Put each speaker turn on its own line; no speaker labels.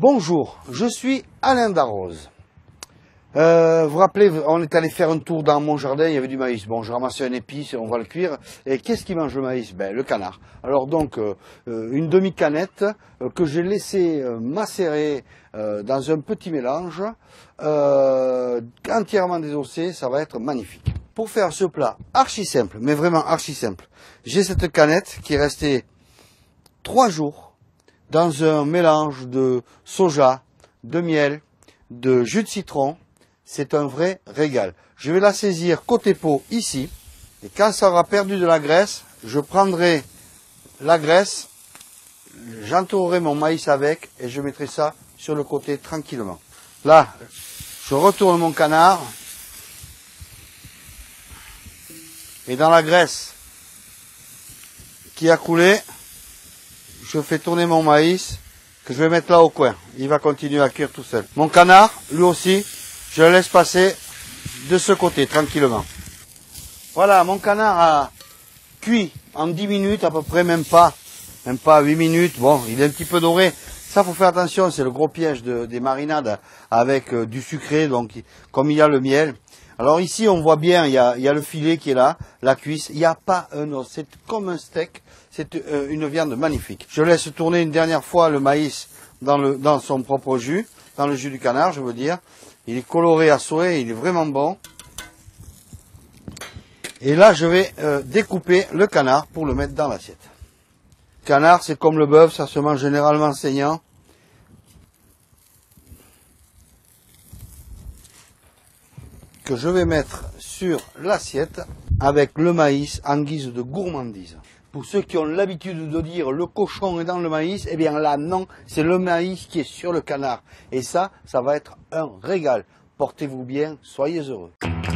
Bonjour, je suis Alain Darroze. Vous vous rappelez, on est allé faire un tour dans mon jardin, il y avait du maïs. Bon, j'ai ramassé un épice et on va le cuire. Et qu'est-ce qui mange le maïs? Ben, le canard. Alors donc, une demi-canette que j'ai laissé macérer dans un petit mélange, entièrement désossé, ça va être magnifique. Pour faire ce plat archi simple, mais vraiment archi simple, j'ai cette canette qui est restée 3 jours dans un mélange de soja, de miel, de jus de citron. C'est un vrai régal. Je vais la saisir côté peau ici. Et quand ça aura perdu de la graisse, je prendrai la graisse, j'entourerai mon maïs avec et je mettrai ça sur le côté tranquillement. Là, je retourne mon canard. Et dans la graisse qui a coulé, je fais tourner mon maïs que je vais mettre là au coin. Il va continuer à cuire tout seul. Mon canard, lui aussi, je le laisse passer de ce côté, tranquillement. Voilà, mon canard a cuit en 10 minutes à peu près, même pas 8 minutes. Bon, il est un petit peu doré. Ça, faut faire attention, c'est le gros piège des marinades avec du sucré, donc comme il y a le miel. Alors ici, on voit bien, il y a le filet qui est là, la cuisse. Il n'y a pas un os, c'est comme un steak. C'est une viande magnifique. Je laisse tourner une dernière fois le maïs dans son propre jus, dans le jus du canard, je veux dire. Il est coloré à souhait, il est vraiment bon. Et là, je vais découper le canard pour le mettre dans l'assiette. Le canard, c'est comme le bœuf, ça se mange généralement saignant. Que je vais mettre sur l'assiette avec le maïs en guise de gourmandise. Pour ceux qui ont l'habitude de dire le cochon est dans le maïs, eh bien là non, c'est le maïs qui est sur le canard. Et ça va être un régal. Portez-vous bien, soyez heureux.